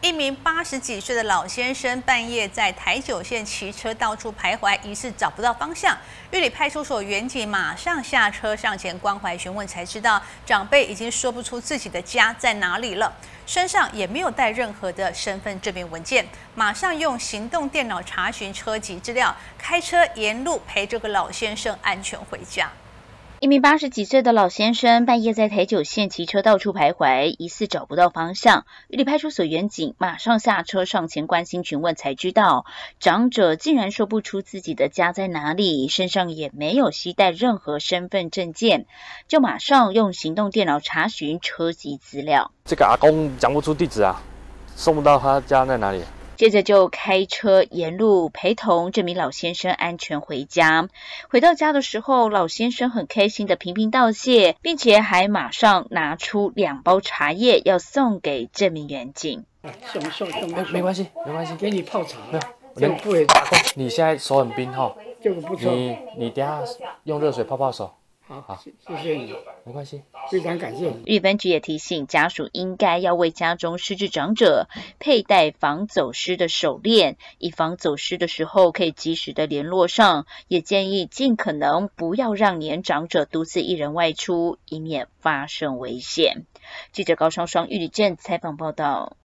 一名80几岁的老先生半夜在台九线骑车到处徘徊，疑似找不到方向。玉里派出所员警马上下车上前关怀询问，才知道长辈已经说不出自己的家在哪里了，身上也没有带任何的身份证明文件。马上用行动电脑查询车籍资料，开车沿路陪这个老先生安全回家。 一名80几岁的老先生半夜在台九线骑车到处徘徊，疑似找不到方向。玉里派出所员警马上下车上前关心询问，才知道长者竟然说不出自己的家在哪里，身上也没有携带任何身份证件，就马上用行动电脑查询车籍资料。 这个阿公讲不出地址啊，送不到他家在哪里。 接着就开车沿路陪同这名老先生安全回家。回到家的时候，老先生很开心的频频道谢，并且还马上拿出2包茶叶要送给这名员警。 送， 没关系，没关系， 给你泡茶。 这个不会。你现在手很冰哈， 这个不错。 你等下用热水泡泡手。 好，谢谢你， 没关系， 非常感谢你。 玉分局也提醒家属，应该要为家中失智长者佩戴防走失的手链，以防走失的时候可以及时的联络上。也建议尽可能不要让年长者独自一人外出，以免发生危险。记者高双双玉里镇采访报道。